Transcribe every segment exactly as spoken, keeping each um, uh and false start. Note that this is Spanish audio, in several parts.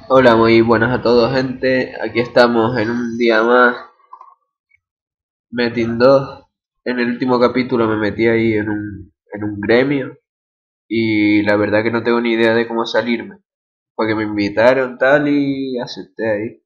Hola, muy buenas a todos, gente. Aquí estamos en un día más, Metin dos. En el último capítulo me metí ahí en un, en un gremio y la verdad que no tengo ni idea de cómo salirme. Porque me invitaron tal y acepté ahí.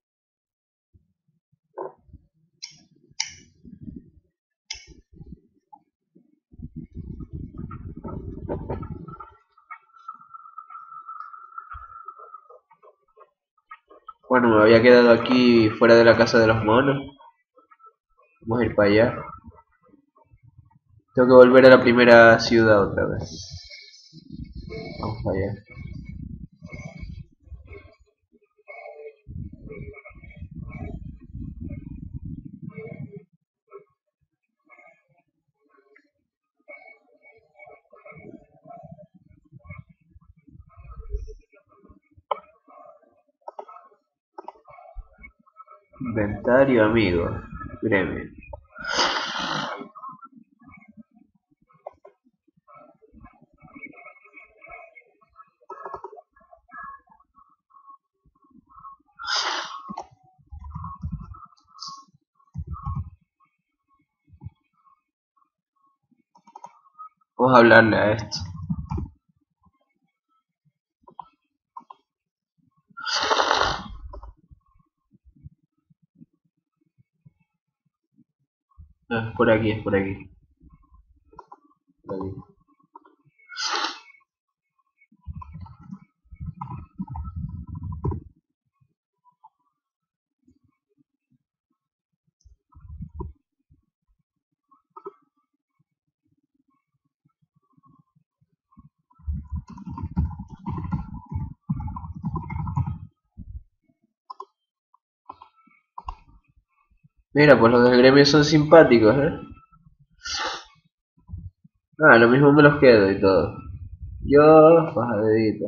Bueno, me había quedado aquí fuera de la casa de los monos. Vamos a ir para allá. Tengo que volver a la primera ciudad otra vez. Vamos para allá. Inventario, amigo. Gremio. Vamos a hablarle a esto. No, es por aquí, es por aquí. Por aquí. Mira, pues los del gremio son simpáticos, ¿eh? Ah, lo mismo me los quedo y todo. Yo, fajadita.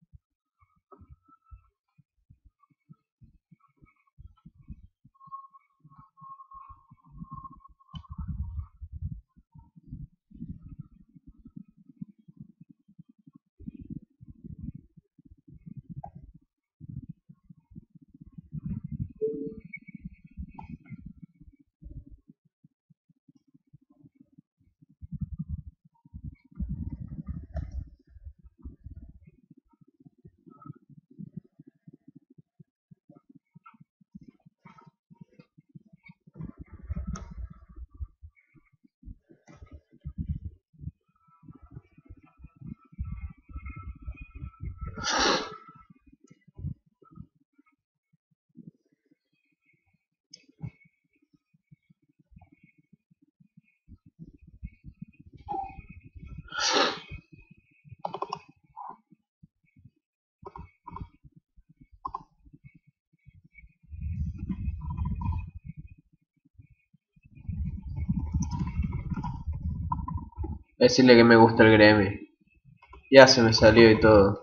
Decirle que me gusta el gremio. Ya se me salió y todo.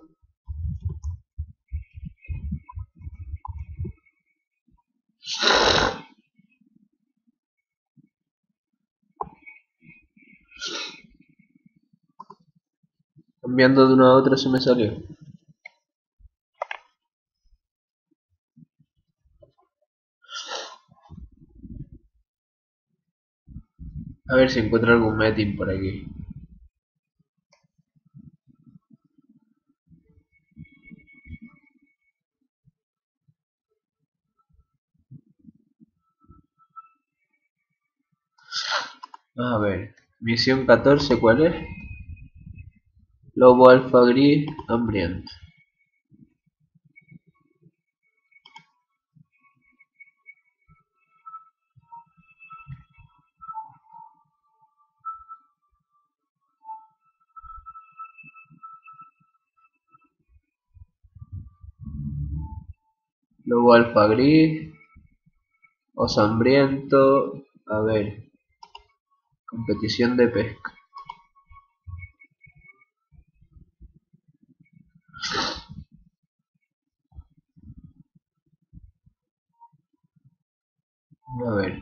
Cambiando de uno a otro se me salió. A ver si encuentro algún meeting por aquí. A ver. Misión catorce, ¿cuál es? Lobo alfa gris hambriento. Lobo alfa gris. Oso hambriento. A ver. Competición de pesca. A ver.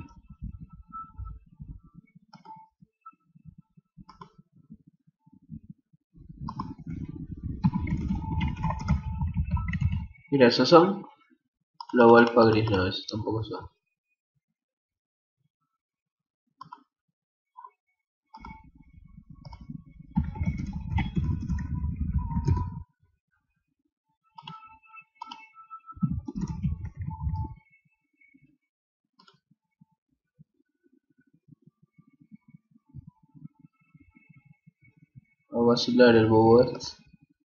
Mira, esos son lobo alfa gris, no, esos tampoco son. A vacilar el bobo este.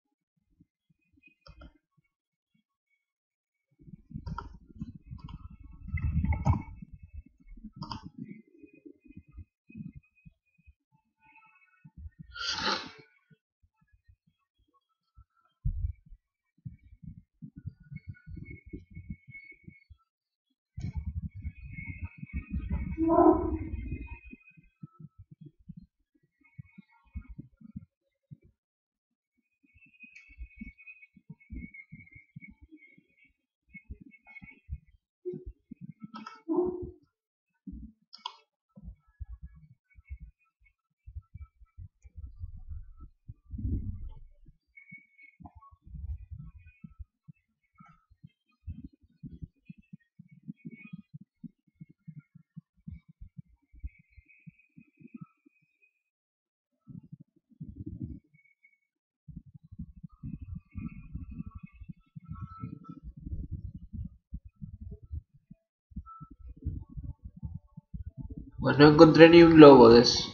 Pues no encontré ni un lobo de eso.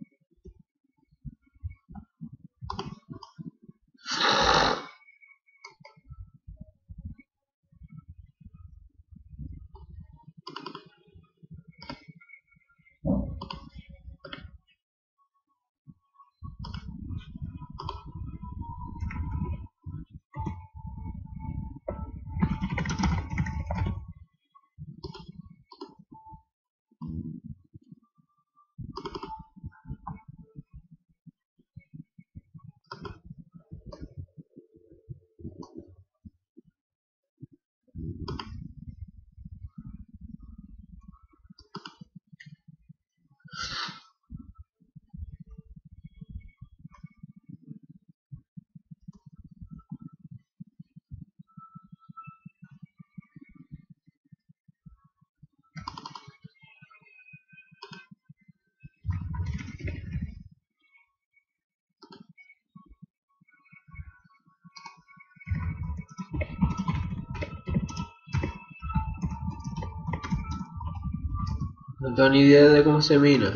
No tengo ni idea de cómo se mina.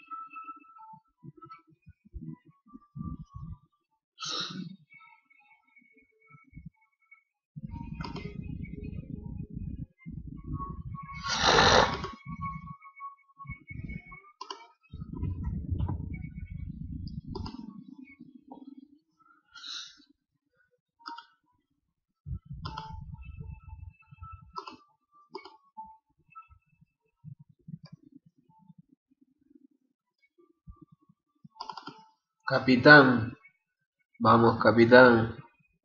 Capitán. Vamos, capitán.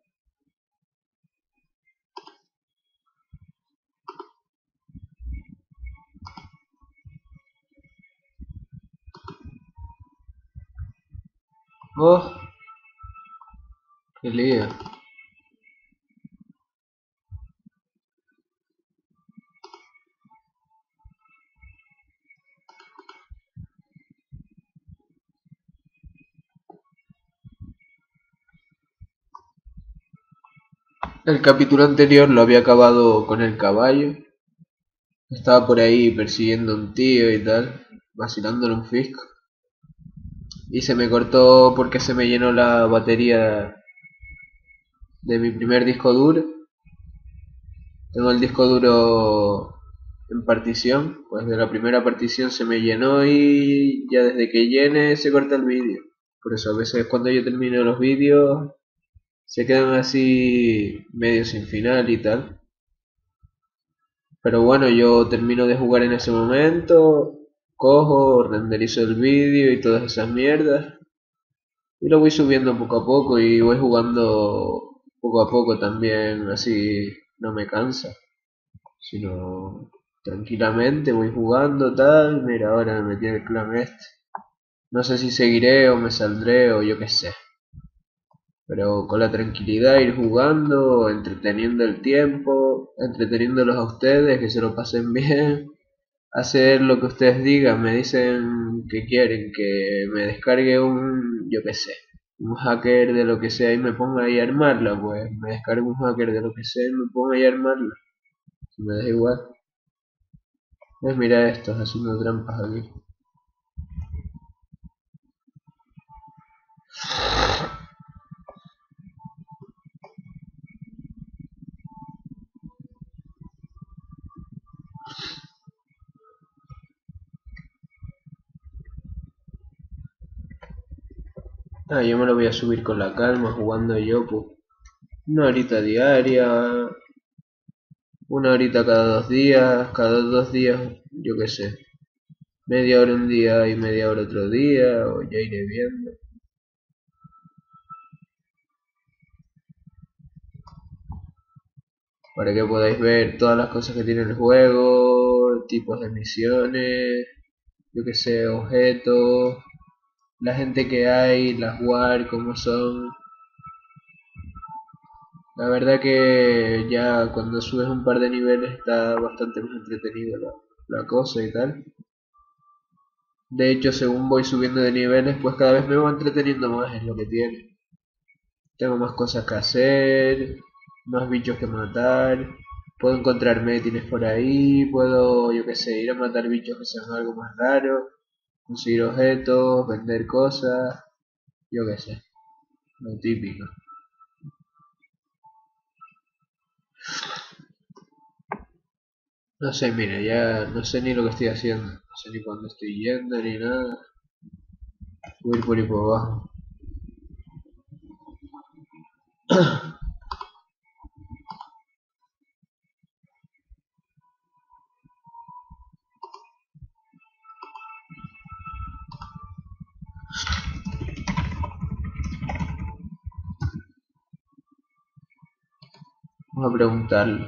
Oh, qué lío. El capítulo anterior lo había acabado con el caballo. Estaba por ahí persiguiendo a un tío y tal, vacilándole un fisco. Y se me cortó porque se me llenó la batería de mi primer disco duro. Tengo el disco duro en partición, pues de la primera partición se me llenó y ya desde que llene se corta el vídeo. Por eso a veces cuando yo termino los vídeos se quedan así medio sin final y tal. Pero bueno, yo termino de jugar en ese momento, cojo, renderizo el vídeo y todas esas mierdas. Y lo voy subiendo poco a poco y voy jugando poco a poco también, así no me cansa, sino tranquilamente voy jugando tal. Mira, ahora me metí en el clan este. No sé si seguiré o me saldré o yo qué sé. Pero con la tranquilidad, ir jugando, entreteniendo el tiempo, entreteniéndolos a ustedes, que se lo pasen bien, hacer lo que ustedes digan. Me dicen que quieren que me descargue un, yo qué sé, un hacker de lo que sea y me ponga ahí a armarla, pues me descargo un hacker de lo que sea y me pongo ahí a armarla. Me da igual. Pues mira estos haciendo trampas aquí. Ah, yo me lo voy a subir con la calma, jugando yo, pues. Una horita diaria, una horita cada dos días, cada dos días, yo qué sé. Media hora un día y media hora otro día, o ya iré viendo. Para que podáis ver todas las cosas que tiene el juego, tipos de misiones, yo que sé, objetos, la gente que hay, las war, cómo son. La verdad que ya cuando subes un par de niveles está bastante más entretenido la, la cosa y tal. De hecho, según voy subiendo de niveles, pues cada vez me voy entreteniendo más en lo que tiene. Tengo más cosas que hacer, más bichos que matar. Puedo encontrar métiles por ahí, puedo, yo que sé, ir a matar bichos que sean algo más raros, conseguir objetos, vender cosas, yo que sé, lo típico. No sé, mire, ya no sé ni lo que estoy haciendo, no sé ni cuándo estoy yendo ni nada. Voy a ir por ahí por abajo. Vamos a preguntarle.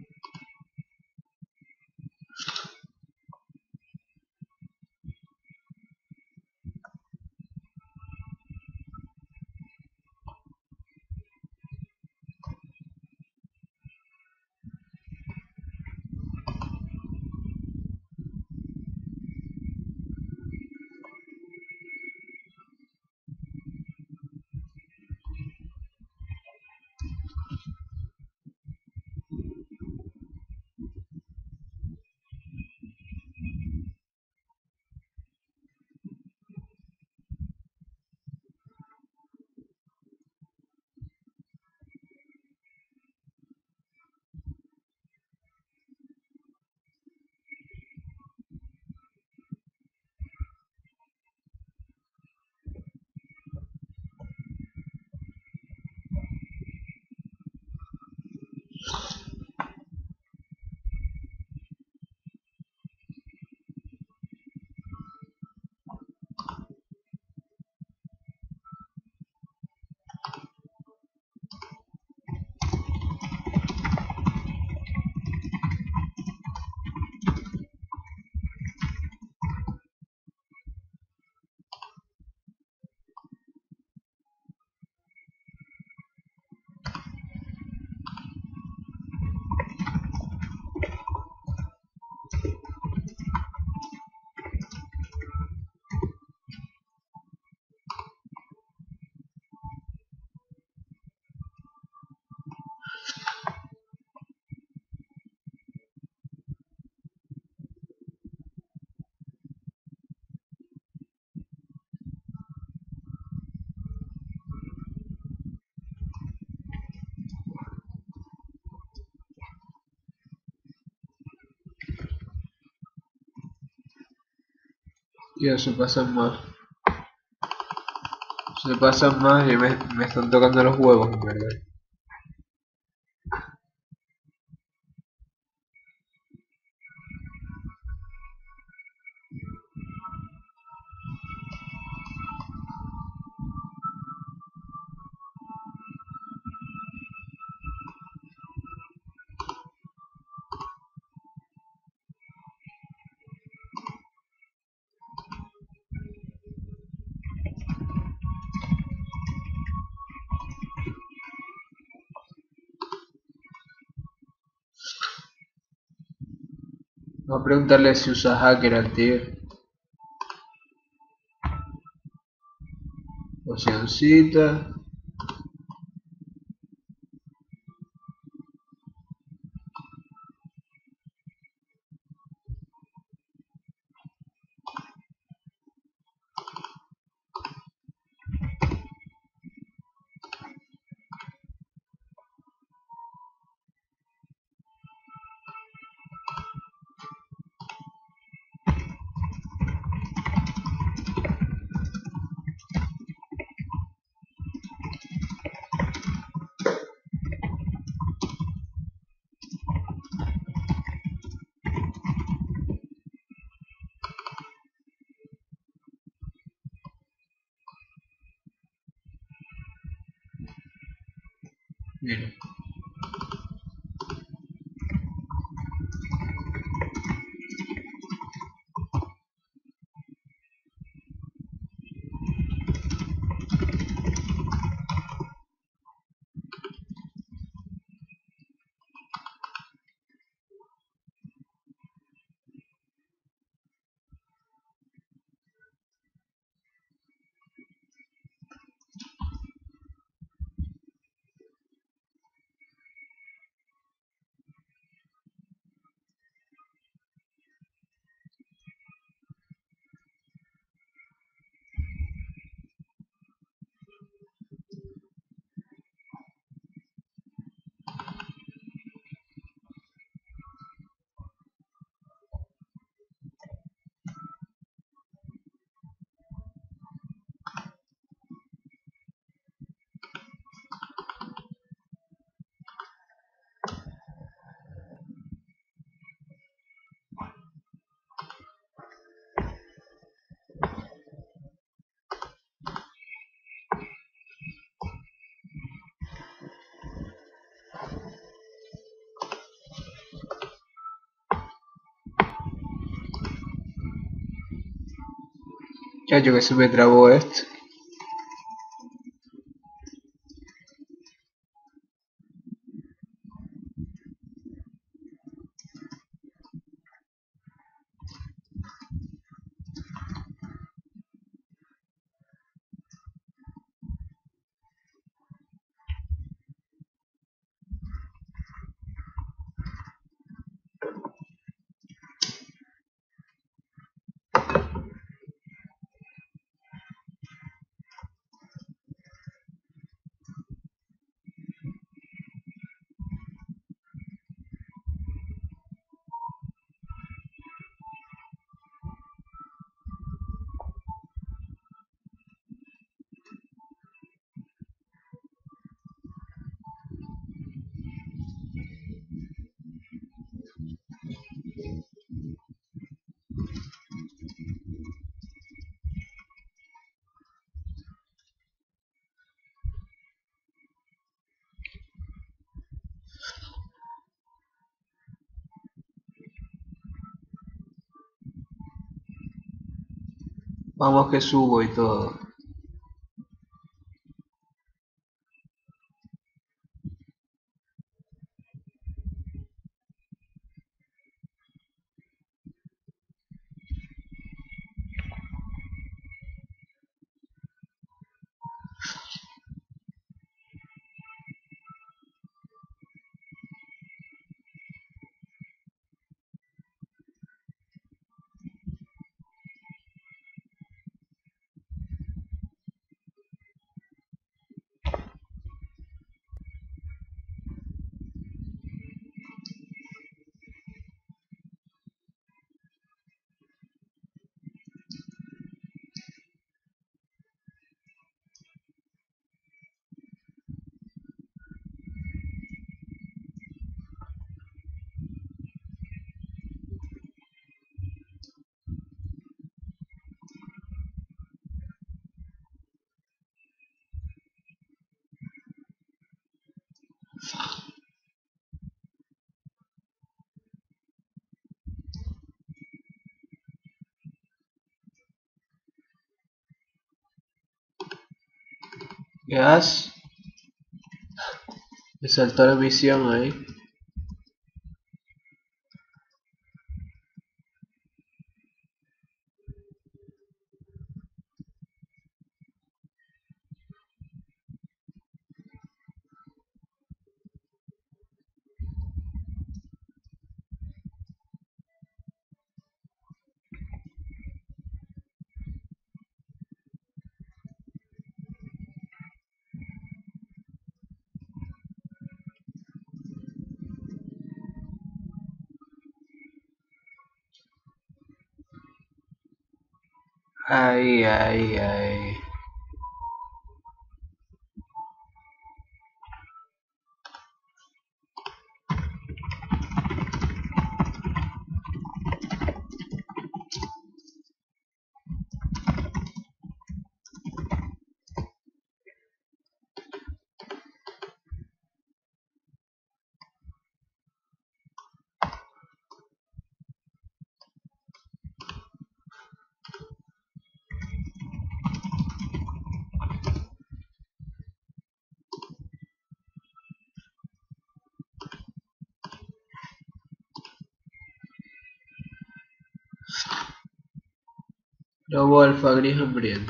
Ya se pasan más. Se pasan más y me, me están tocando los huevos, en verdad. Vamos a preguntarle si usa hacker al tío. Pocioncita. Mira. Chacho, que se me trabó esto. Vamos que subo y todo. Gas. Me saltó la misión ahí. Ay, ay, ay. Lobo alfa gris hambriento.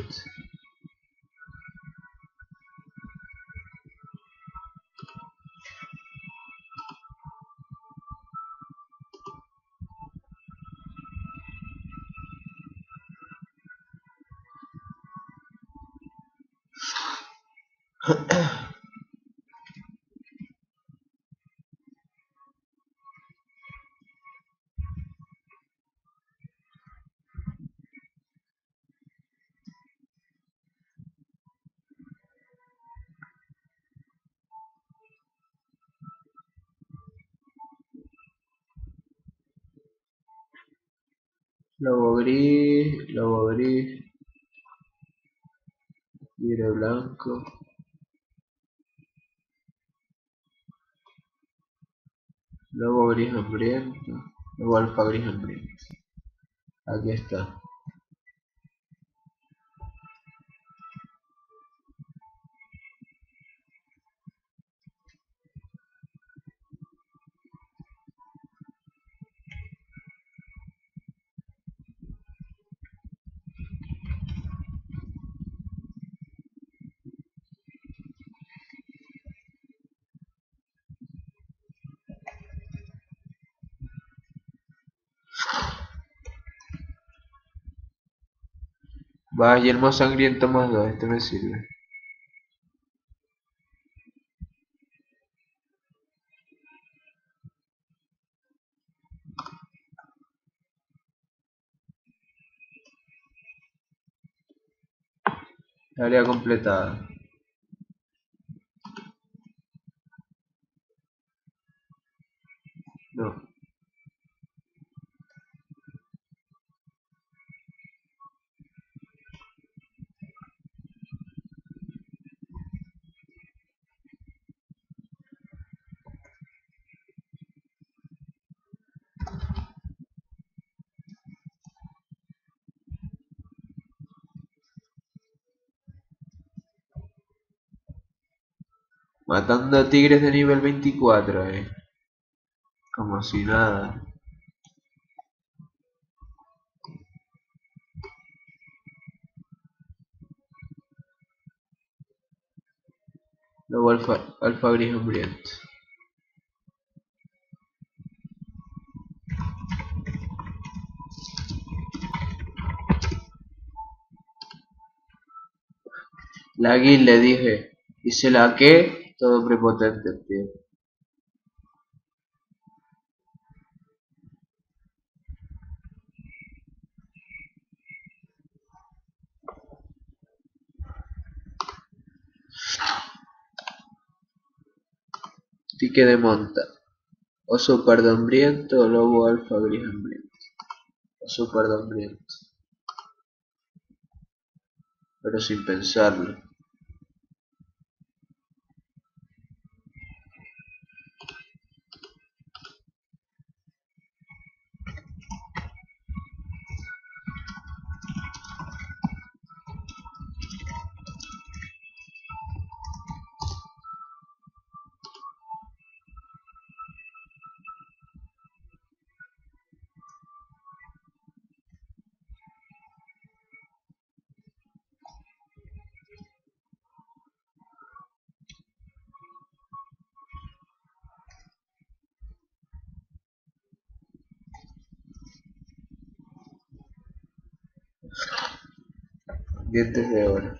Lobo gris, lobo gris, tigre blanco, lobo gris hambriento, lobo alfa gris hambriento. Aquí está. Va, yelmo sangriento más dos, este me sirve. Área completada. No. Matando tigres de nivel veinticuatro, eh. Como si nada. Lobo alfa, alfa gris hambriento. La guild le dije. Y se la que todo prepotente, tío. Tique de monta. Oso pardo hambriento, lobo alfa gris hambriento. Oso pardo hambriento. Pero sin pensarlo. Dientes de oro.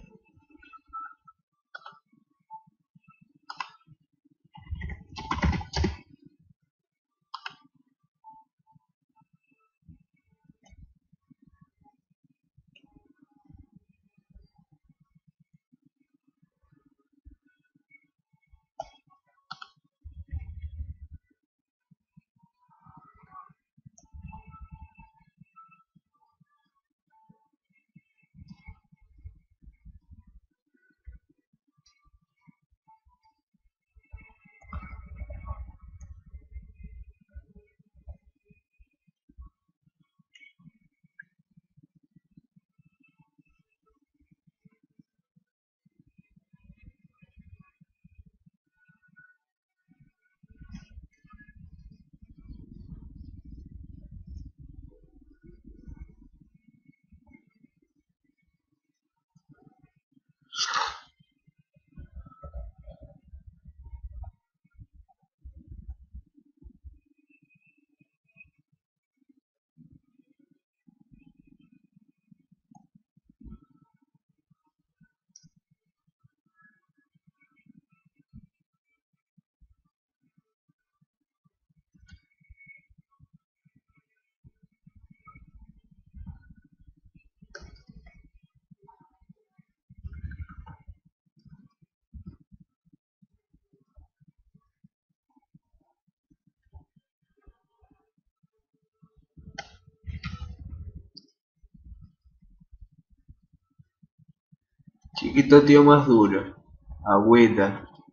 Chiquito tío más duro. Agüita.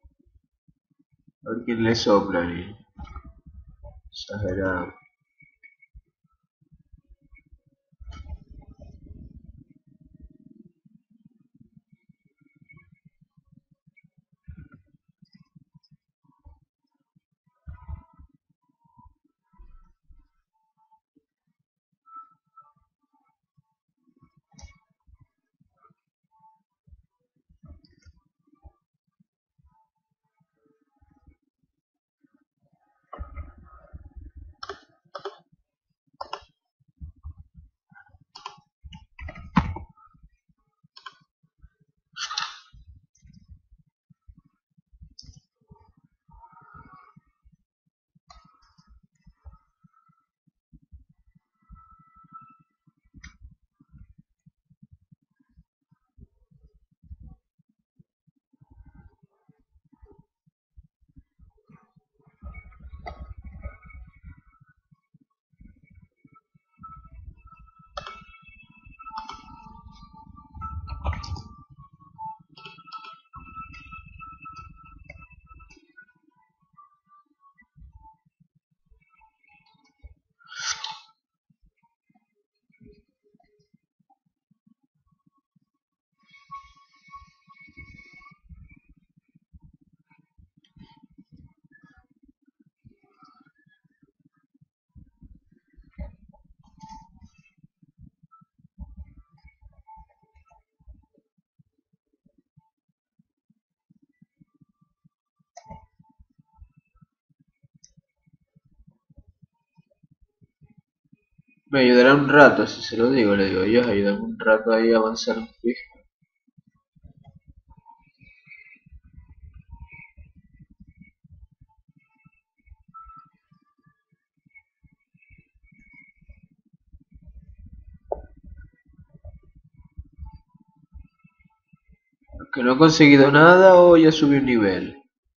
A ver quién le sopla, ni. Exagerado. Me ayudará un rato, si se lo digo, le digo, ellos ayudan un rato ahí a avanzar un poquito. Que no he conseguido nada o ya subí un nivel.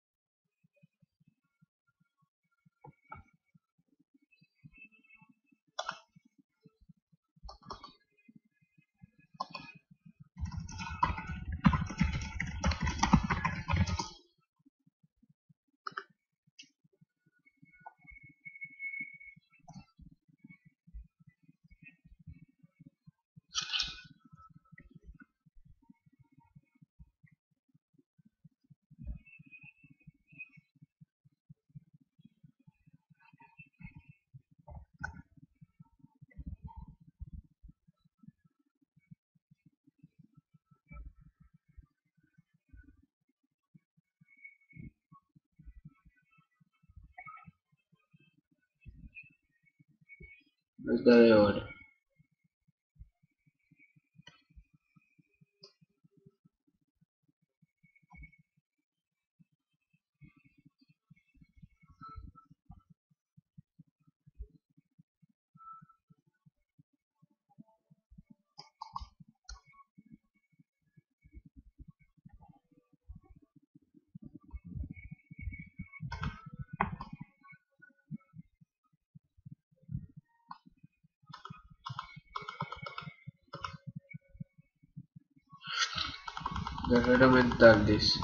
Vuelta de hora. Guerrero mental, dice.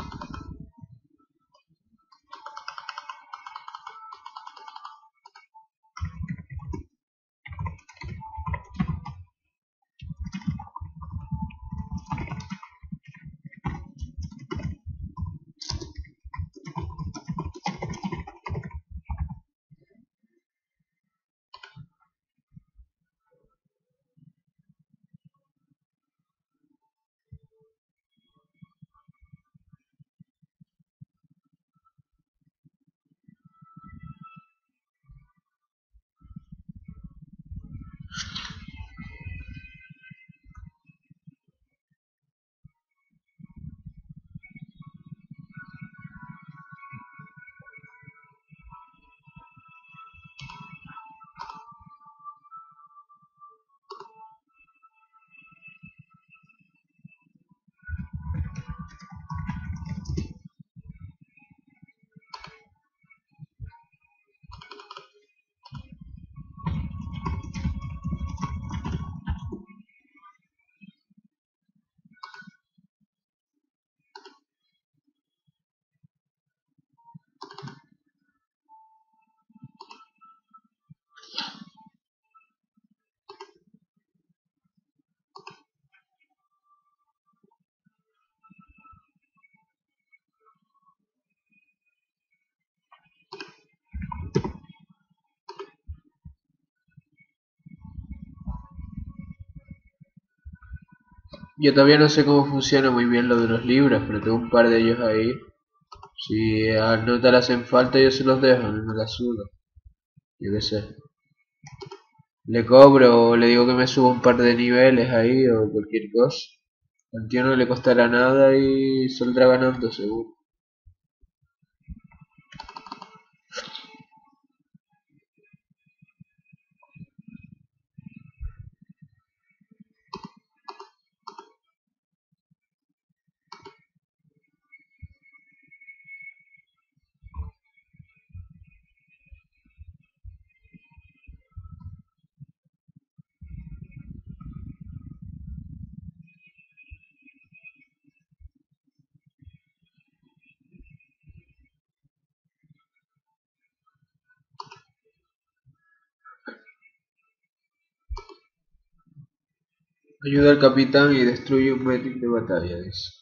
Yo todavía no sé cómo funciona muy bien lo de los libros, pero tengo un par de ellos ahí. Si a Nota le hacen falta, yo se los dejo, a mí me la suda. Yo qué sé. Le cobro o le digo que me suba un par de niveles ahí o cualquier cosa. Al tío no le costará nada y saldrá ganando seguro. Ayuda al capitán y destruye un meeting de batalla, dice.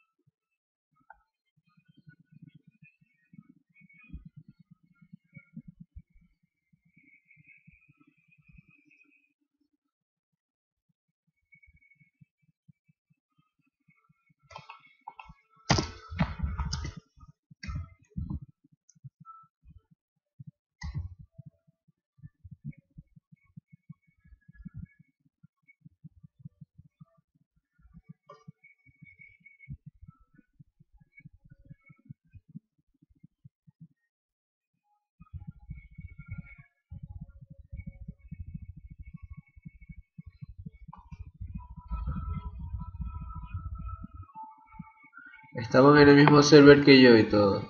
Estaban en el mismo server que yo y todo.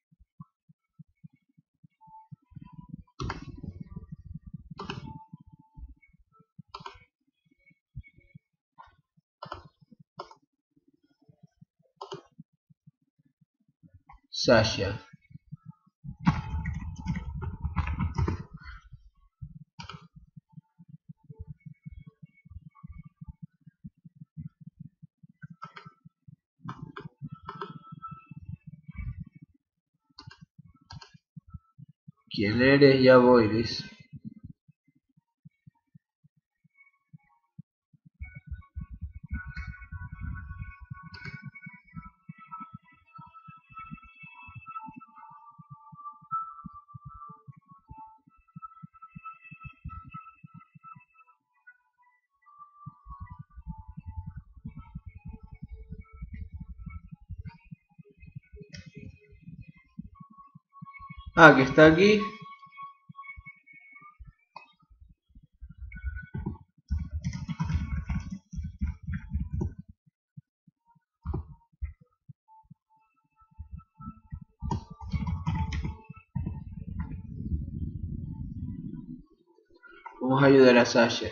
Sasha. ¿Quién eres? Ya voy, dice. Ah, que está aquí. Vamos a ayudar a Sasha.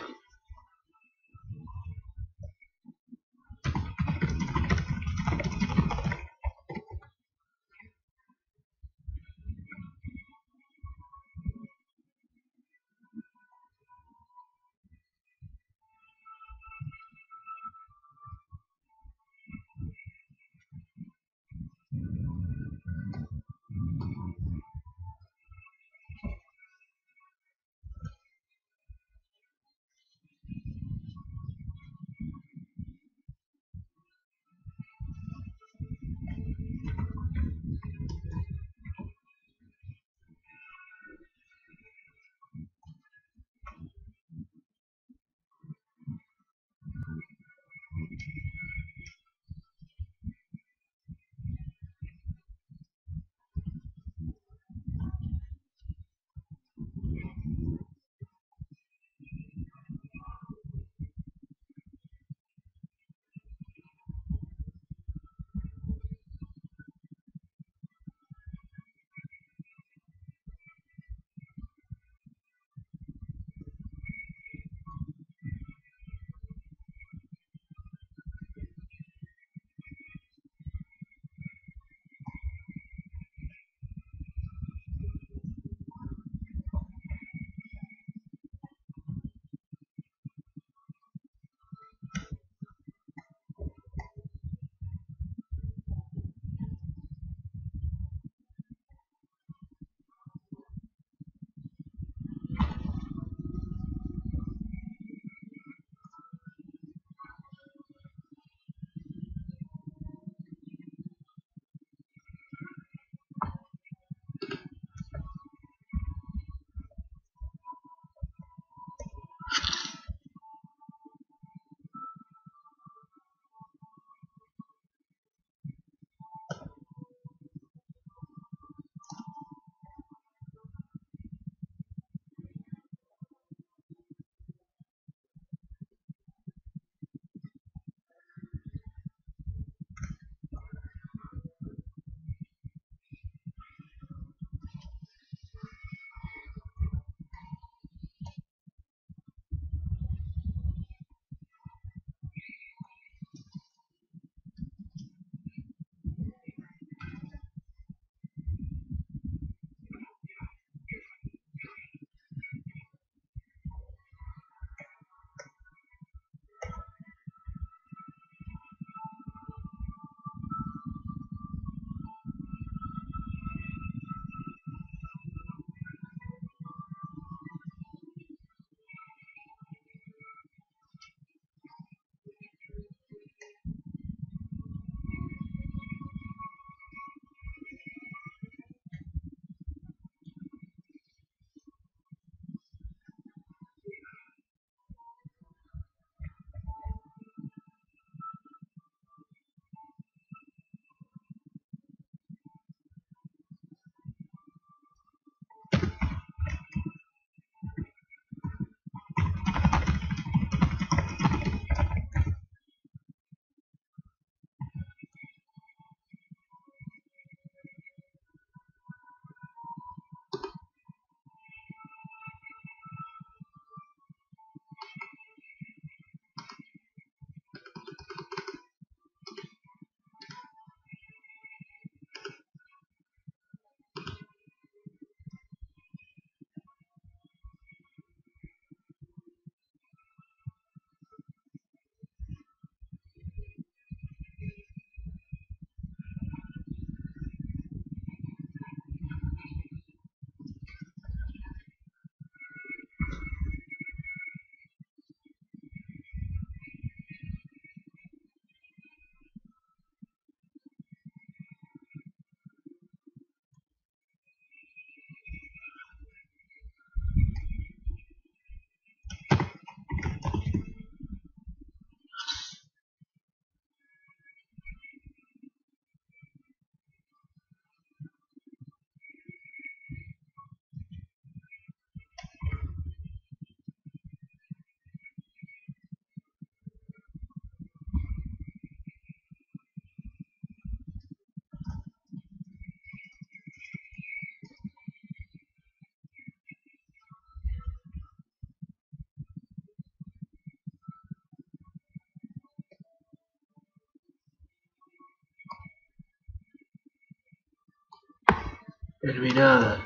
Terminada.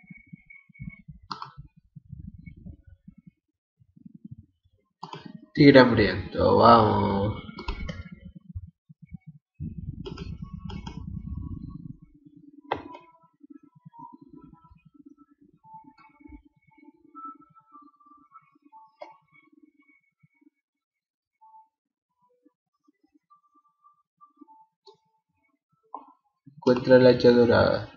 Tigre hambriento, vamos. Encuentra la hacha dorada.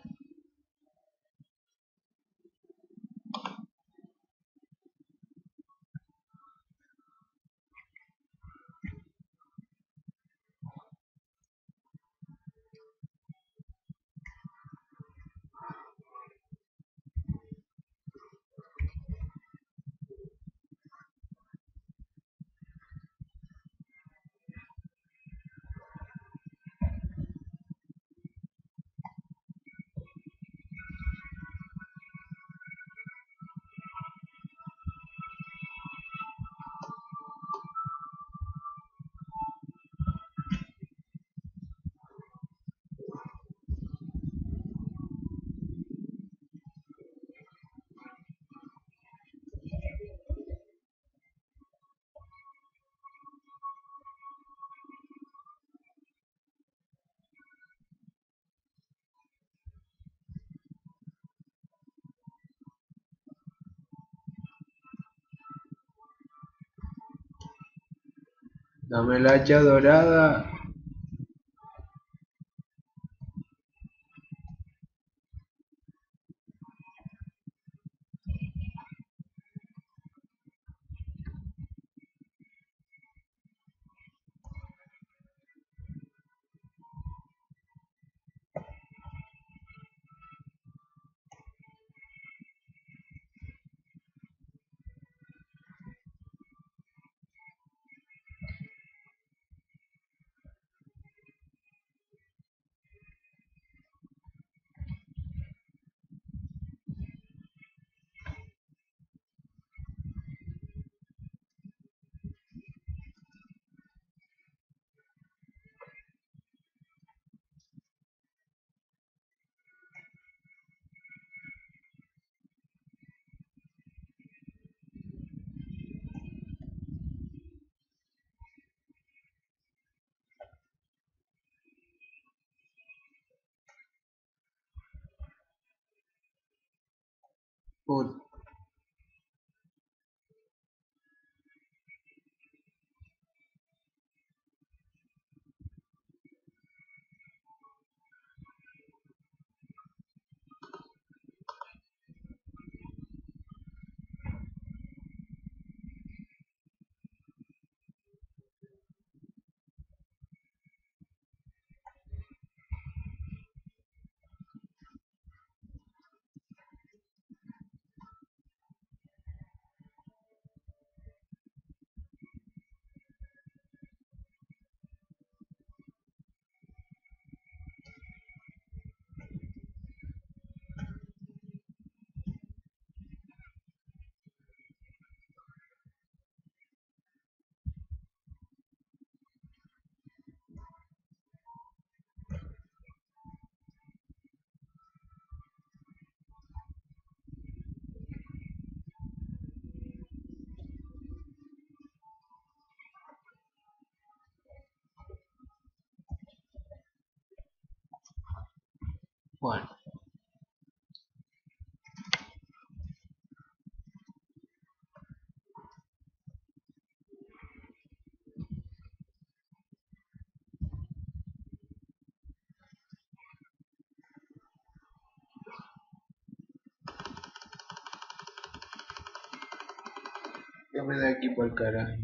Dame la hacha dorada. Put. Bueno. Ya me da aquí por el carajo.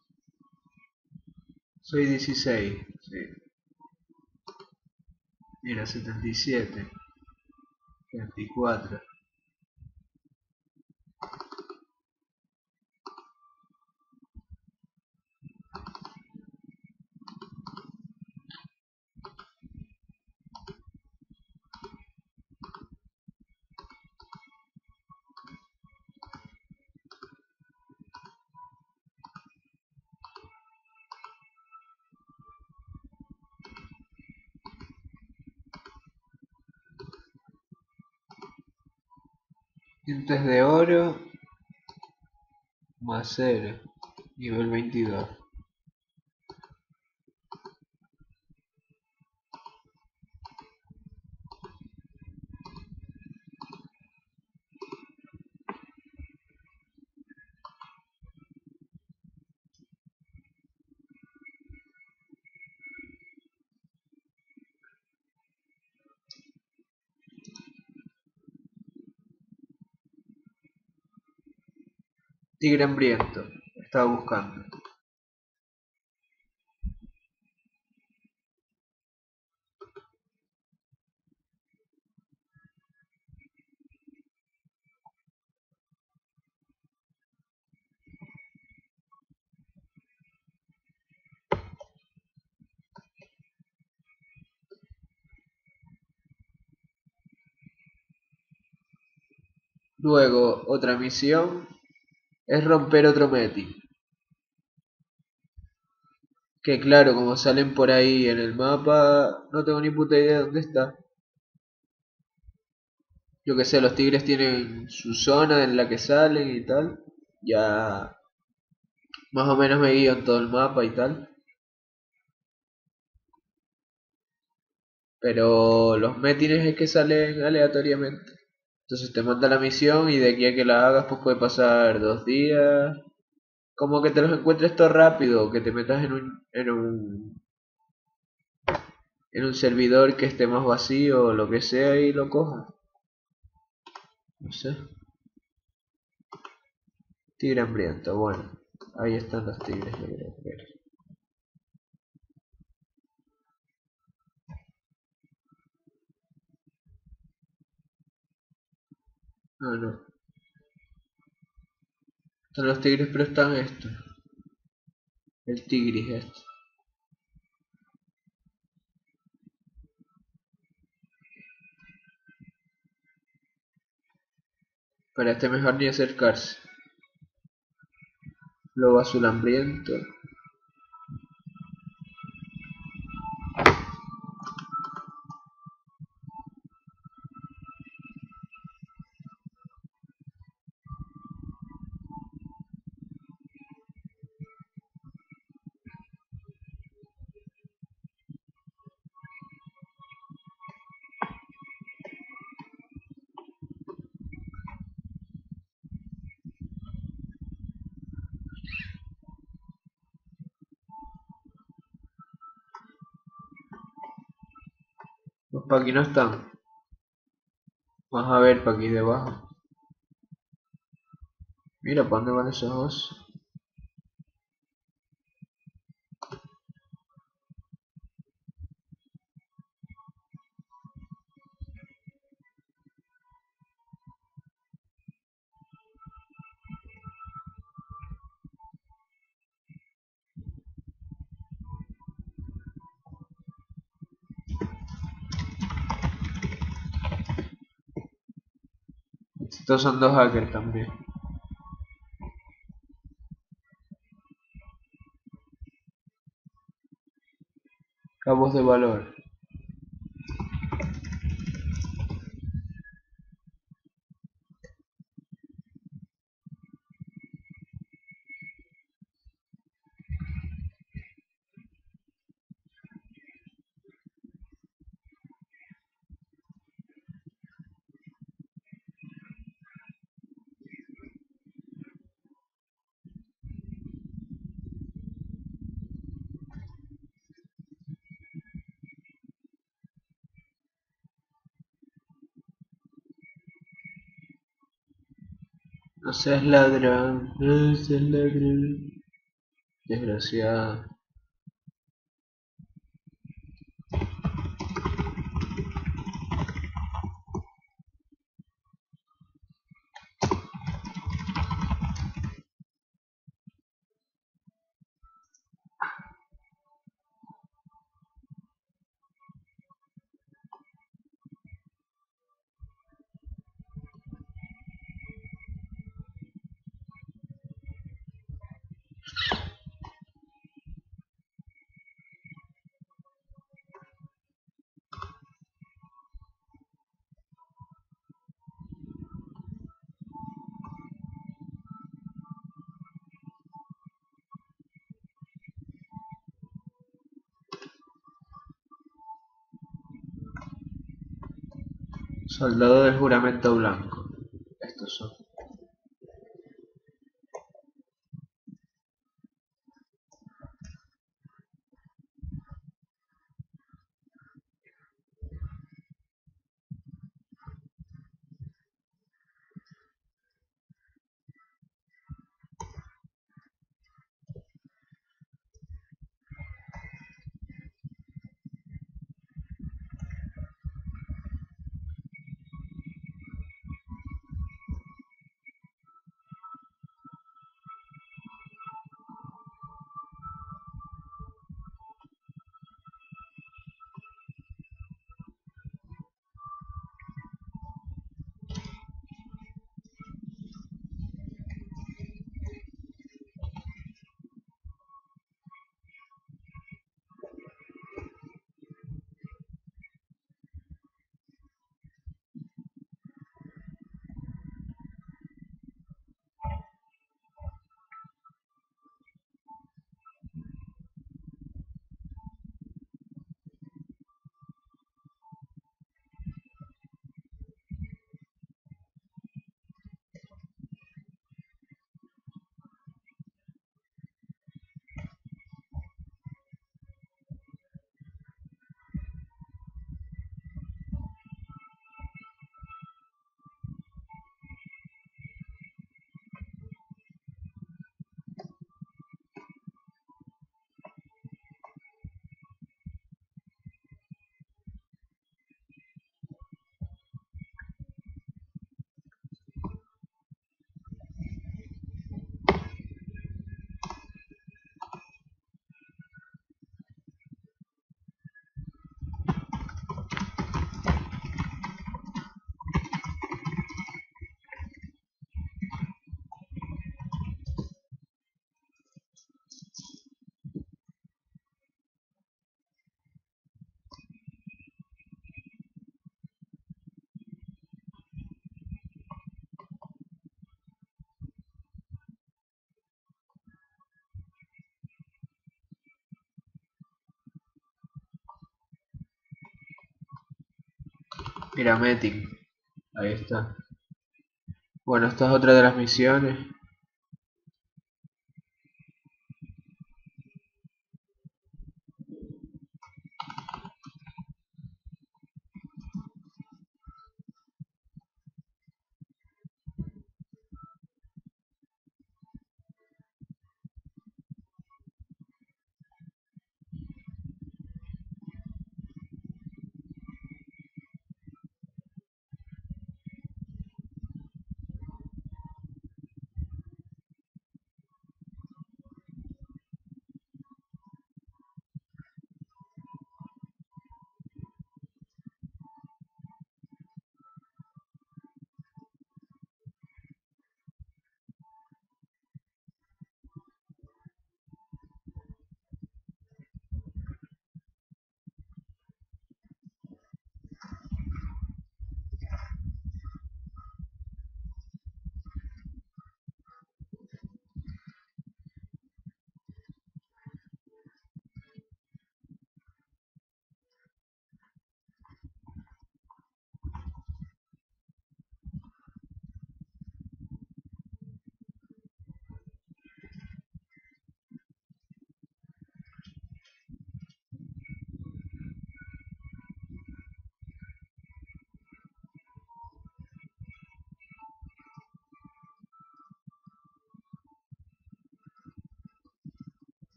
Soy dieciséis. Sí. Mira, setenta y siete, veinticuatro. Dientes de oro más cero, nivel veintidós. Tigre hambriento, estaba buscando. Luego, otra misión es romper otro Metin. Que claro, como salen por ahí en el mapa, no tengo ni puta idea de dónde está. Yo que sé, los tigres tienen su zona en la que salen y tal. Ya más o menos me guío en todo el mapa y tal. Pero los metines es que salen aleatoriamente. Entonces te manda la misión y de aquí a que la hagas pues puede pasar dos días. Como que te los encuentres todo rápido, que te metas en un, en un, en un servidor que esté más vacío o lo que sea y lo cojas. No sé. Tigre hambriento, bueno. Ahí están los tigres, yo creo. No, no. Están los tigres, pero están estos. El tigris este. Para este mejor ni acercarse. Lobo azul hambriento. Los pa' aquí no están. Vamos a ver pa' aquí debajo. Mira, ¿para dónde van esos osos? Estos son dos hackers también. Cabos de valor. No seas ladrón, no seas ladrón. Desgraciado. Soldado del juramento blanco. Estos son. Pyramiding. Ahí está. Bueno, esta es otra de las misiones.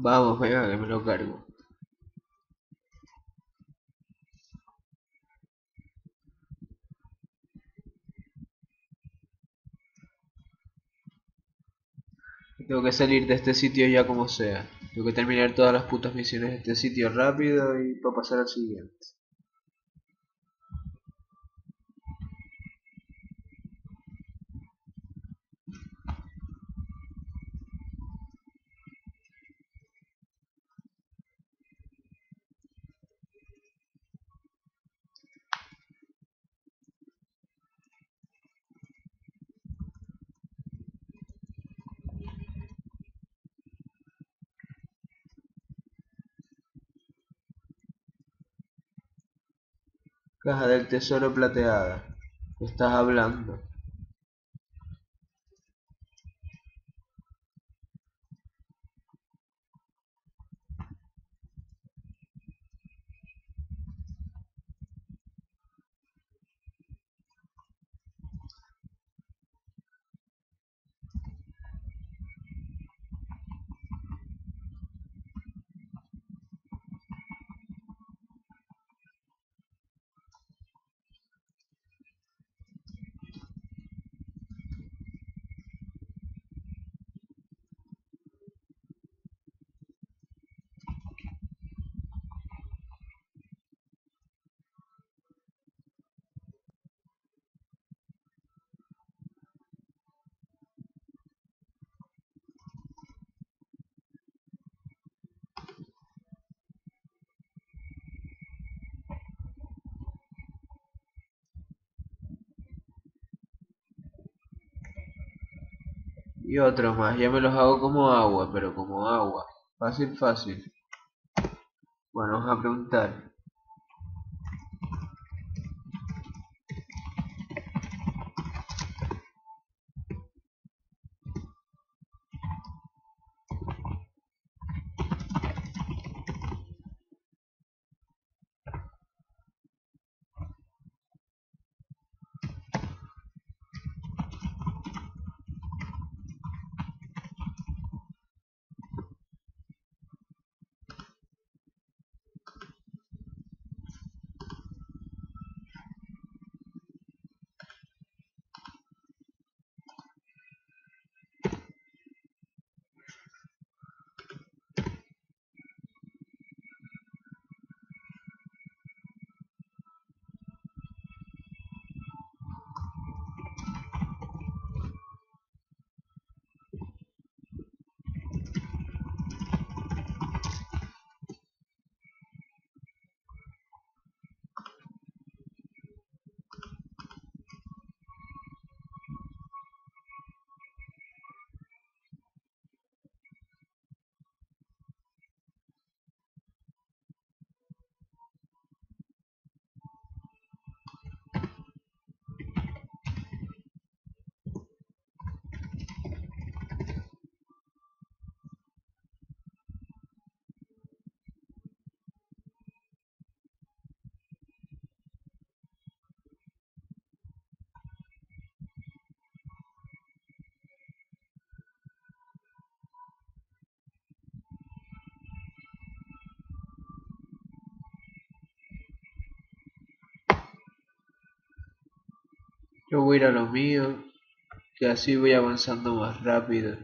Vamos, venga, que me lo cargo. Tengo que salir de este sitio ya como sea. Tengo que terminar todas las putas misiones de este sitio rápido y para pasar al siguiente. Caja del tesoro plateada. ¿Qué estás hablando? Y otro más, ya me los hago como agua, pero como agua. Fácil, fácil. Bueno, vamos a preguntar. Yo voy a ir a lo mío, que así voy avanzando más rápido.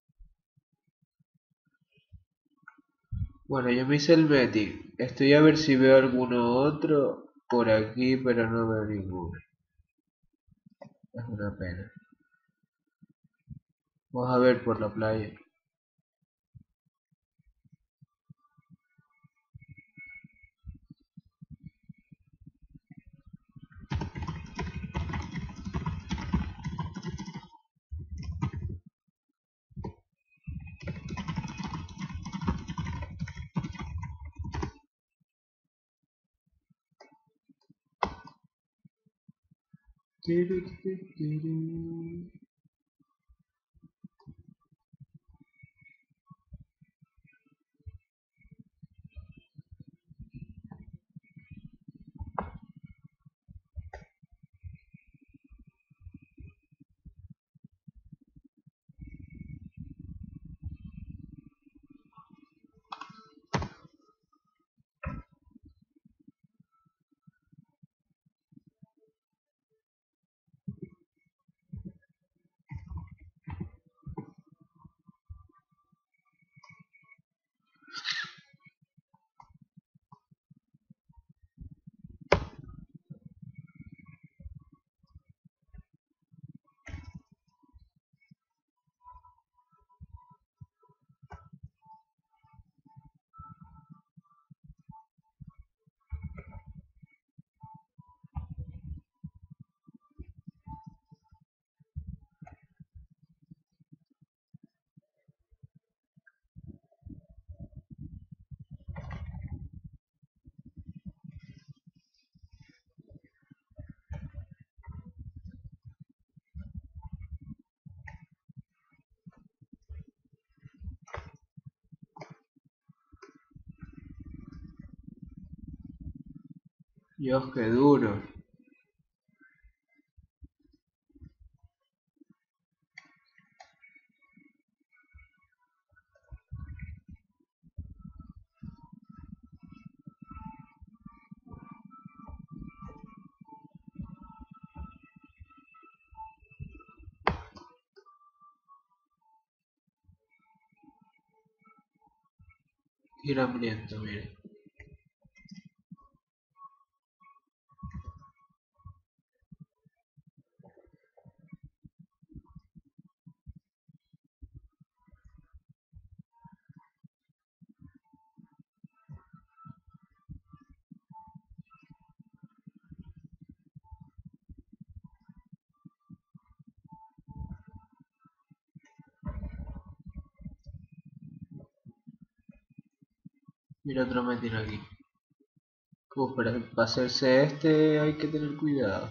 Bueno, yo me hice el Metin. Estoy a ver si veo alguno otro por aquí, pero no veo ninguno. Es una pena. Vamos a ver por la playa. Tiru, tiru, tiru. Dios, qué duro. Ir hambriento, mire. Mira otro metin aquí. Uh, para, para hacerse este hay que tener cuidado.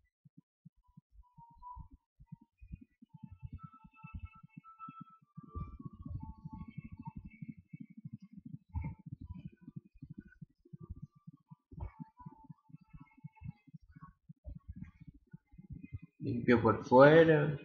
Limpio por fuera.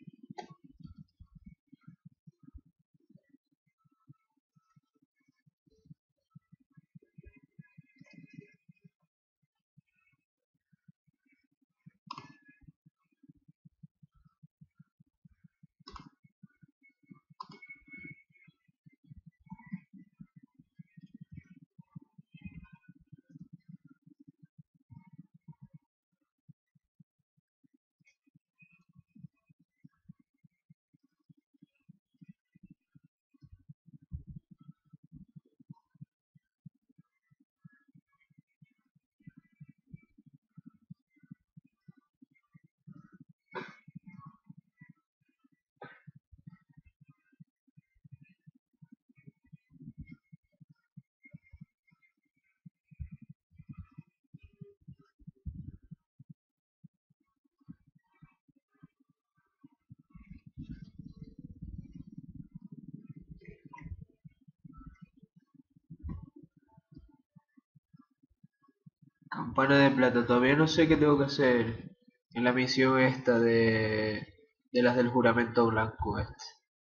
Campana de plata. Todavía no sé qué tengo que hacer en la misión esta de, de las del juramento blanco este.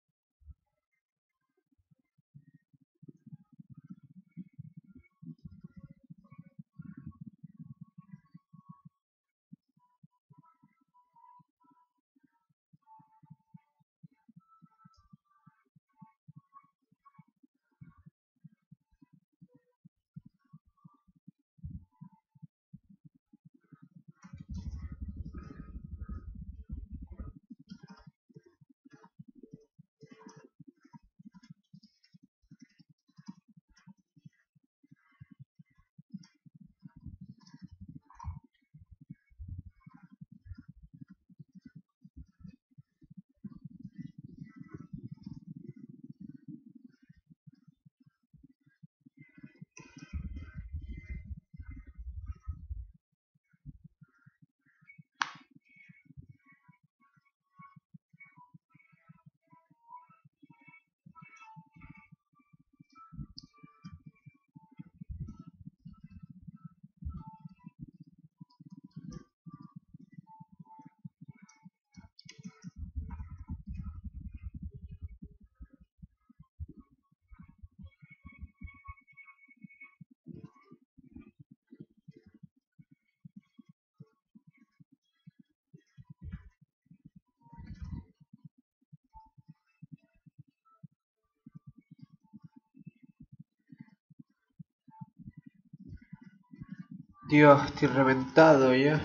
Dios, estoy reventado ya.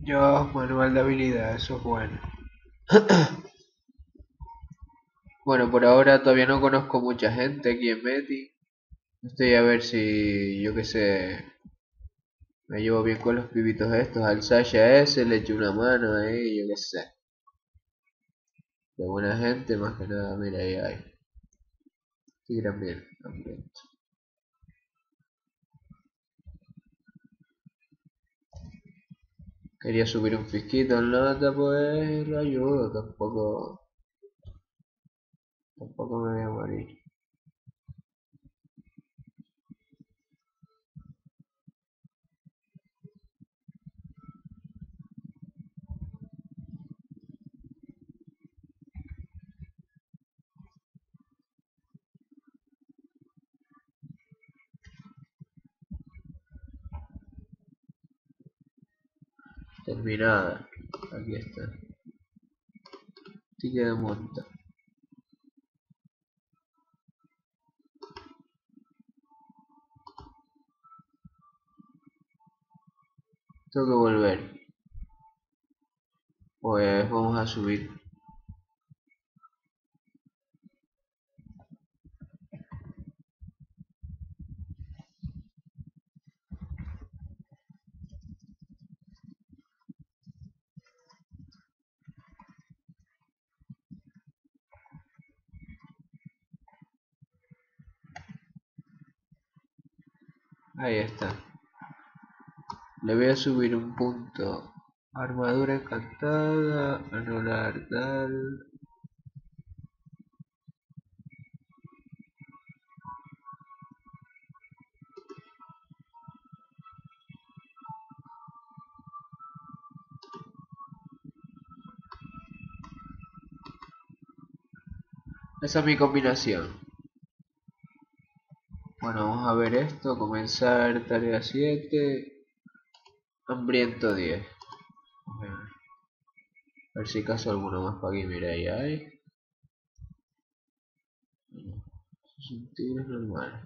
Yo, manual de habilidad, eso es bueno. Bueno, por ahora todavía no conozco mucha gente aquí en Meti. Estoy a ver si, yo qué sé, me llevo bien con los pibitos estos. Al Sasha ese le echo una mano ahí, yo qué sé. De buena gente, más que nada, mira ahí hay. Tiran bien, también. Quería subir un fisquito en nota, pues lo ayudo, tampoco, tampoco me voy a morir. Terminada, aquí está. Ticket de monta. Tengo que volver. Pues vamos a subir. Ahí está. Le voy a subir un punto. Armadura encantada. Anular tal. Esa es mi combinación. Bueno, vamos a ver esto. Comenzar tarea siete. Hambriento diez. A ver, a ver si caso alguno más para aquí. Mira, ahí hay. Son tigres normales.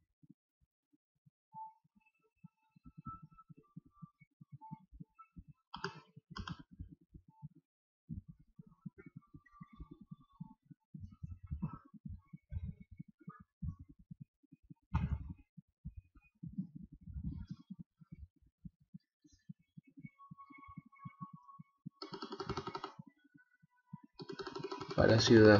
Para ciudad.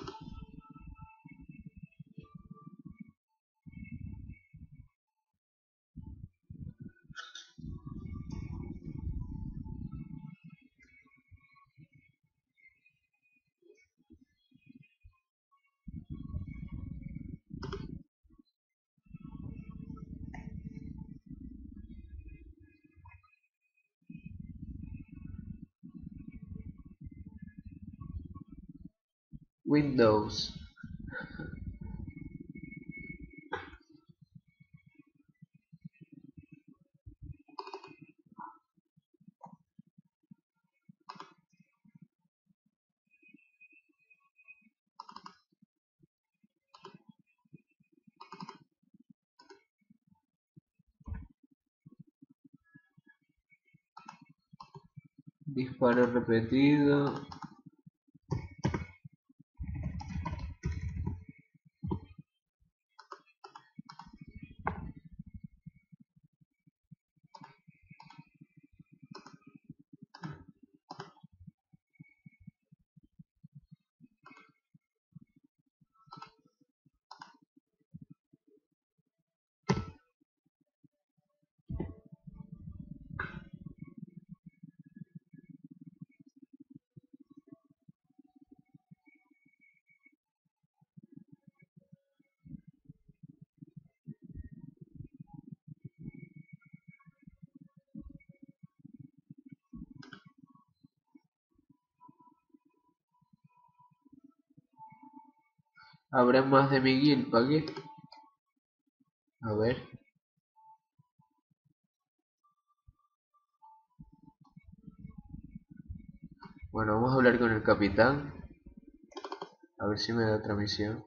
Windows. Disparo repetido. Habrá más de mi guild, ¿para qué? A ver. Bueno, vamos a hablar con el capitán. A ver si me da otra misión.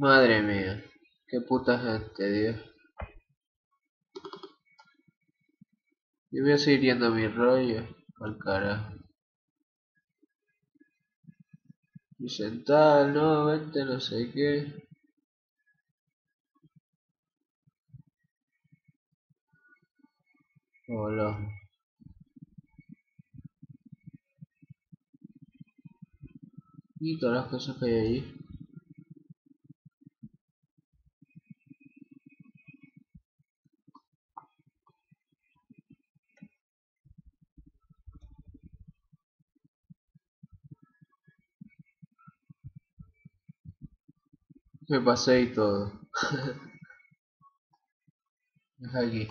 Madre mía, qué puta gente, Dios. Yo voy a seguir yendo a mi rollo, al carajo. Y sentar, no, vente, no sé qué. Hola. Y todas las cosas que hay allí. Me pasé y todo. Es aquí,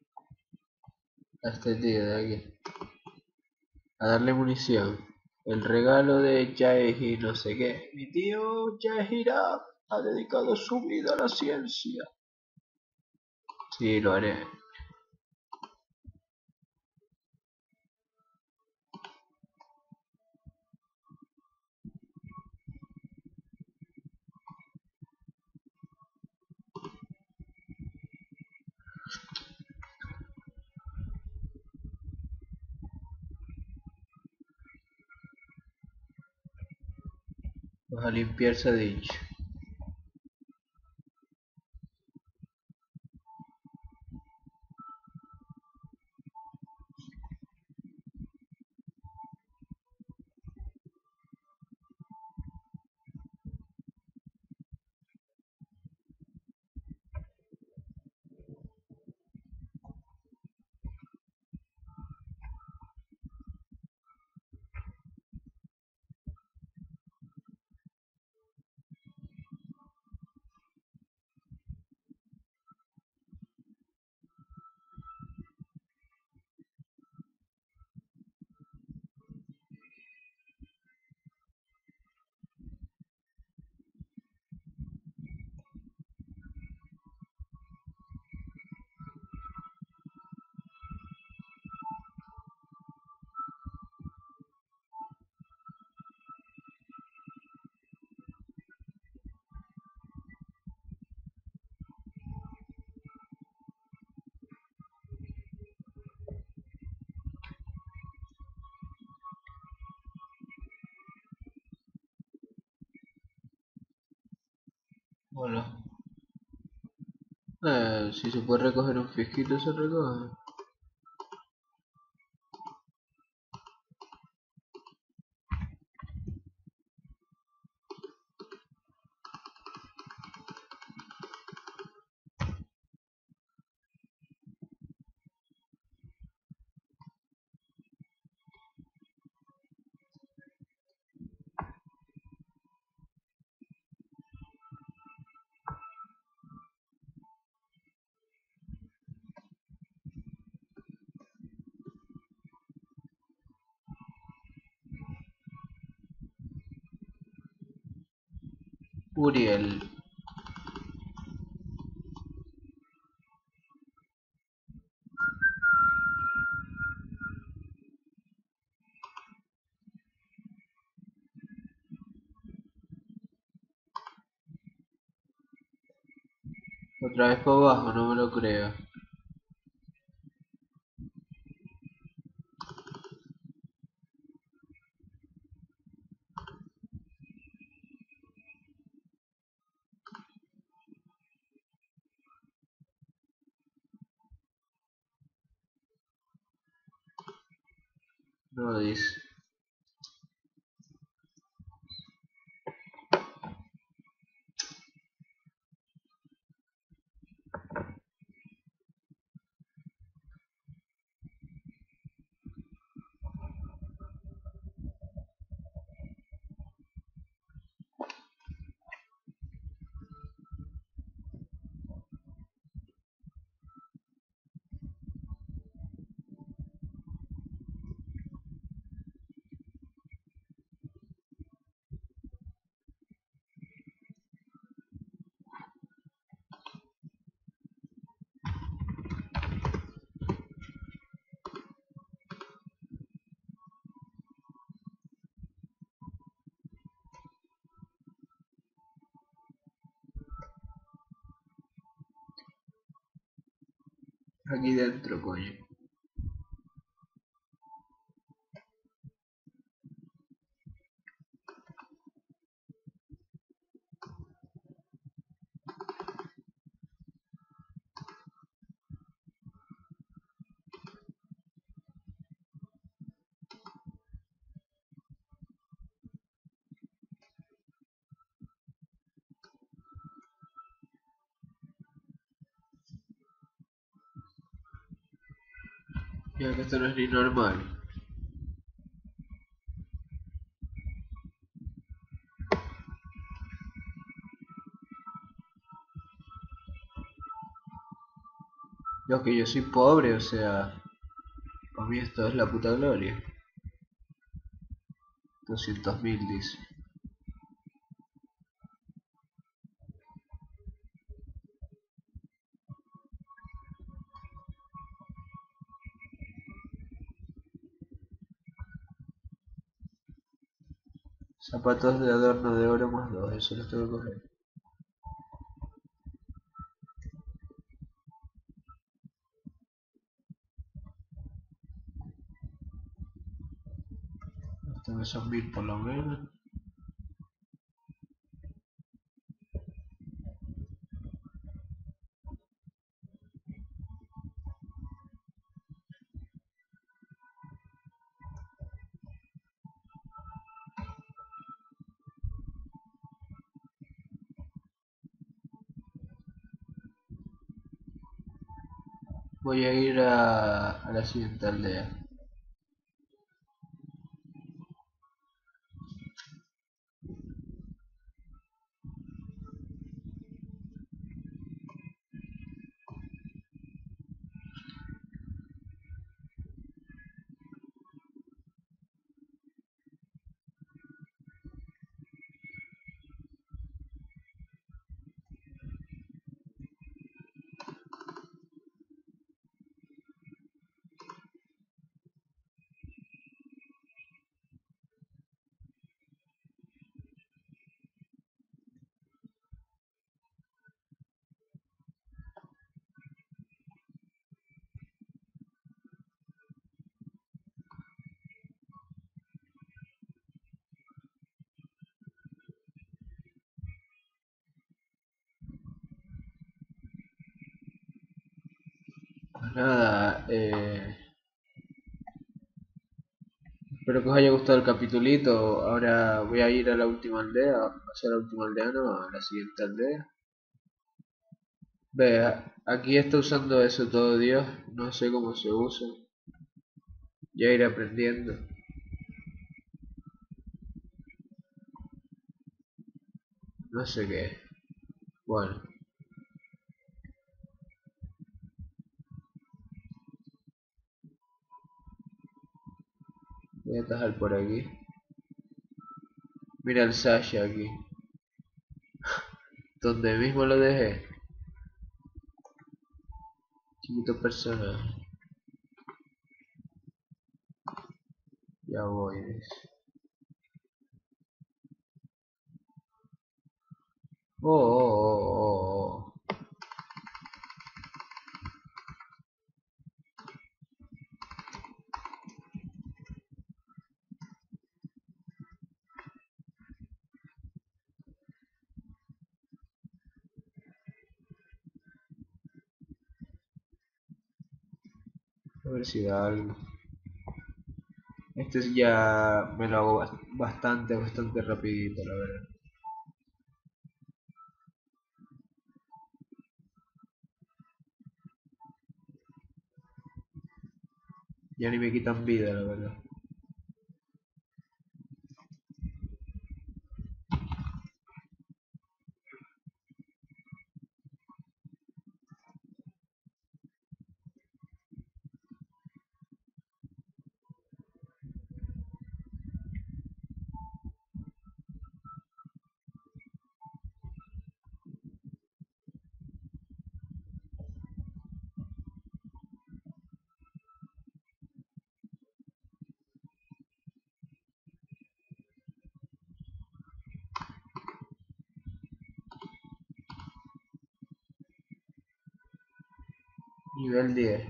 a este tío de aquí. A darle munición. El regalo de Jaehi no sé qué. Mi tío Jaehira ha dedicado su vida a la ciencia. Sí, lo haré. Vas a limpiar se ha dicho. Hola. Eh, si se puede recoger un fisquito, se recoge. Uriel. Otra vez para abajo, no me lo creo. No dice. Aquí dentro, coño. Ya que esto no es ni normal. Yo que yo soy pobre, o sea, para mí esto es la puta gloria. Doscientos mil dice. Zapatos de adorno de oro más dos, eso los tengo que coger. Estos me son mil por lo menos. Voy a ir a, a la siguiente aldea. Pues nada, eh, espero que os haya gustado el capitulito. Ahora voy a ir a la última aldea, hacia la última aldea, no, a la siguiente aldea. Ve, aquí está usando eso todo Dios, no sé cómo se usa. Ya iré aprendiendo. No sé qué es. Bueno, voy a atajar por aquí. Mira el Sasha aquí. Donde mismo lo dejé. Chiquito personaje. Ya voy, dice. Oh, oh, oh, oh, oh. A ver si da algo. Este ya me lo hago bastante, bastante rapidito, la verdad. Ya ni me quitan vida, la verdad. Nivel diez.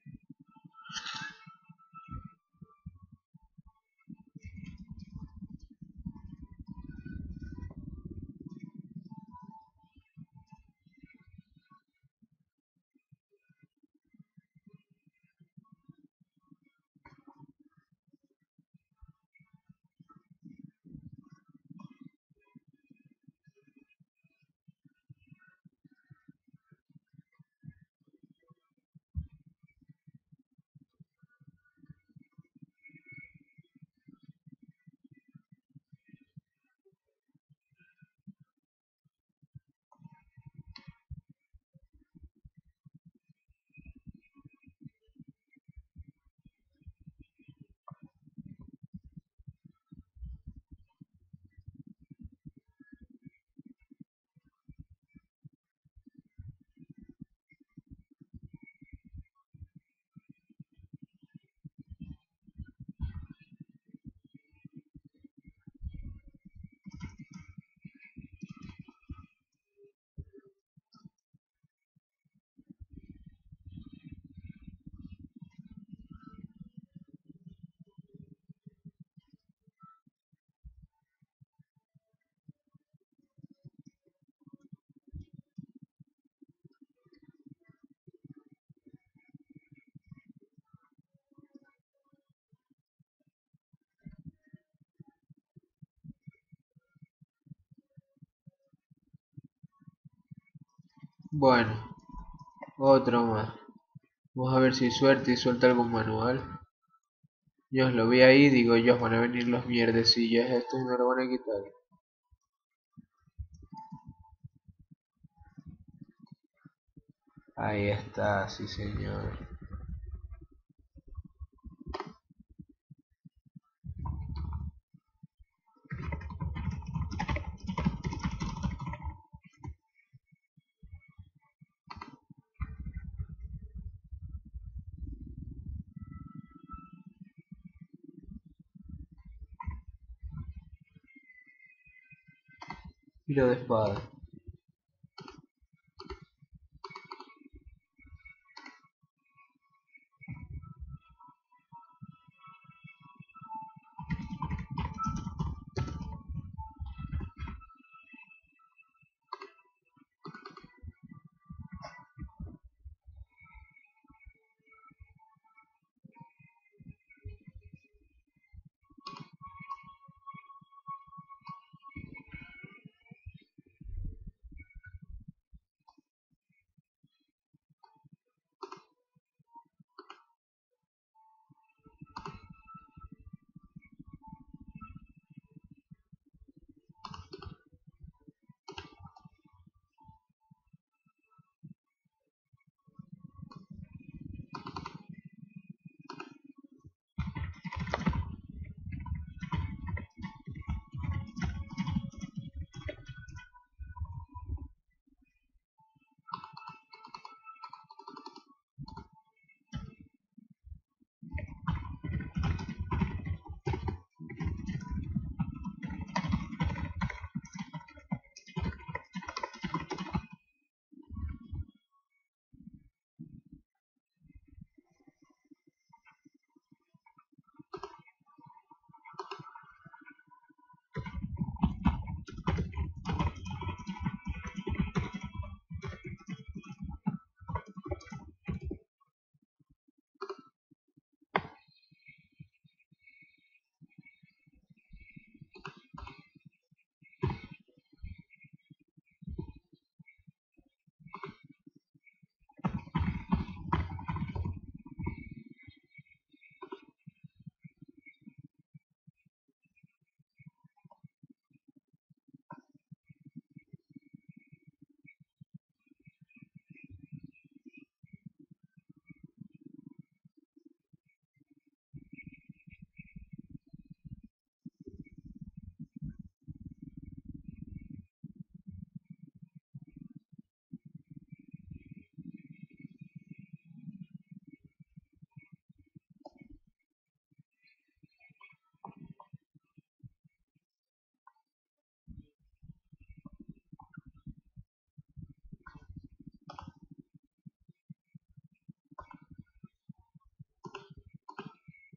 Bueno, otro más. Vamos a ver si hay suerte y suelta algún manual. Yo os lo vi ahí, digo yo, van a venir los mierdecillas estos y me lo van a quitar. Ahí está, sí señor. Hilo de espada.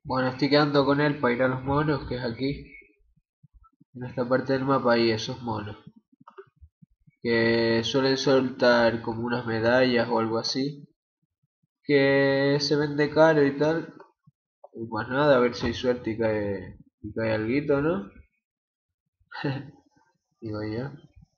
Bueno, estoy quedando con él para ir a los monos, que es aquí. En esta parte del mapa hay esos monos. Que suelen soltar como unas medallas o algo así. Que se vende caro y tal. Y pues nada, a ver si hay suerte y cae, y cae alguito, ¿no? Digo yo.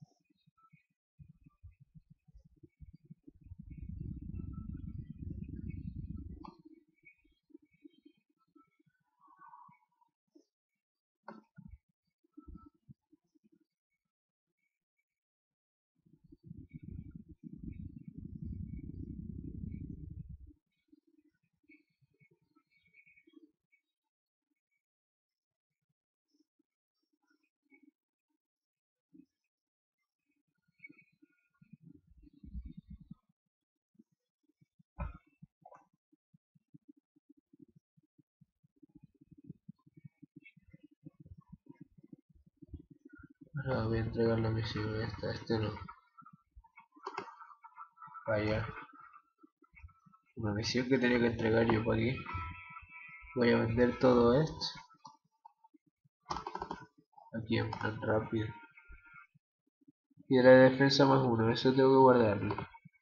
Ahora voy a entregar la misión esta, este no. Vaya. Una misión que tenía que entregar yo para aquí. Voy a vender todo esto. Aquí en plan rápido. Piedra de defensa más uno, eso tengo que guardarlo.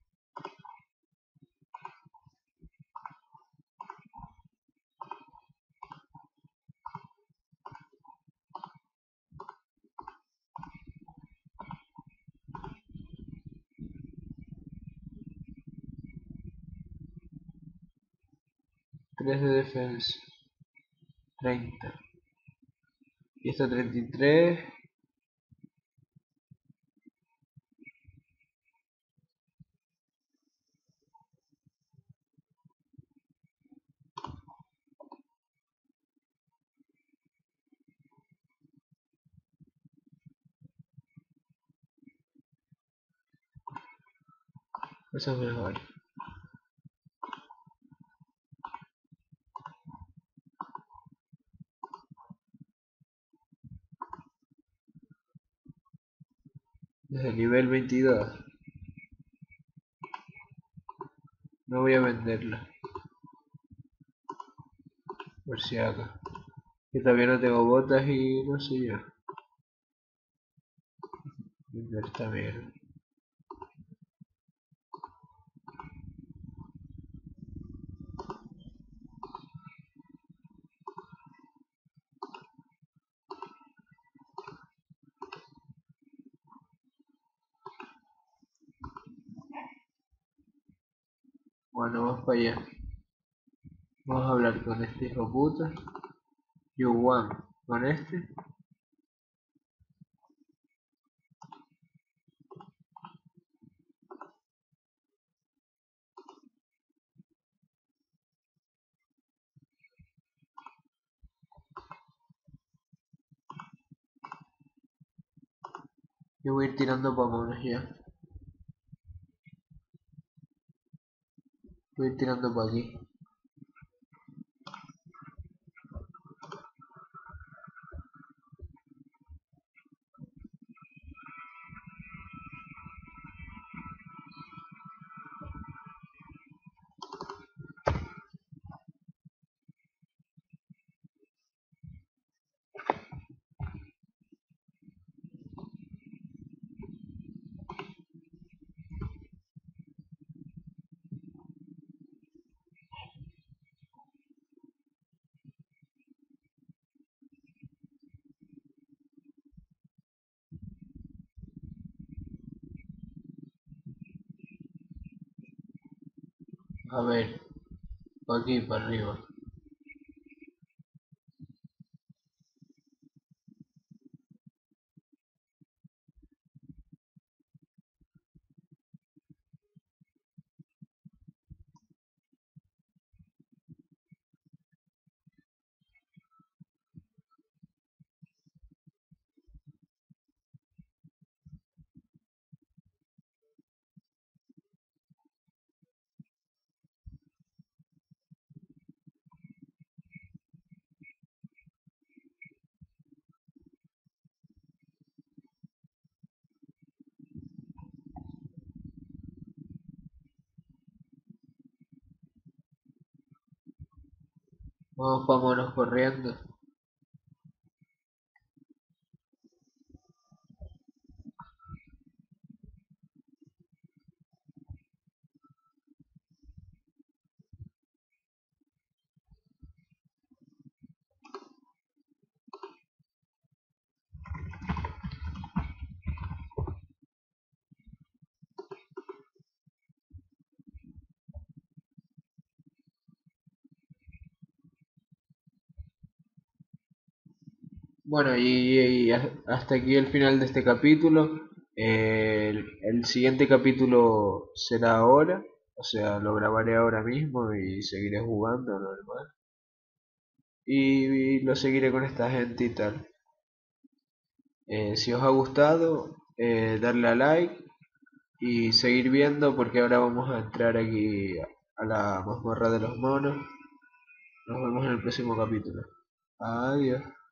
tres de defensa. treinta. Y esta treinta y tres. Eso es mejor. Desde el nivel veintidós. No voy a venderla. Por si acaso. Que todavía no tengo botas y no sé yo. Vender esta mierda. Bueno, vamos para allá. Vamos a hablar con este hijo puta. Yuan. Con este. Yo voy a ir tirando monos ya. Voy a ir tirando para aquí. A ver. Para aquí, para arriba. Vamos, vámonos corriendo. Bueno, y, y hasta aquí el final de este capítulo. Eh, el, el siguiente capítulo será ahora, o sea, lo grabaré ahora mismo y seguiré jugando normal. Y, y lo seguiré con esta gente y tal. Eh, si os ha gustado, eh, darle a like y seguir viendo porque ahora vamos a entrar aquí a la mazmorra de los monos. Nos vemos en el próximo capítulo. Adiós.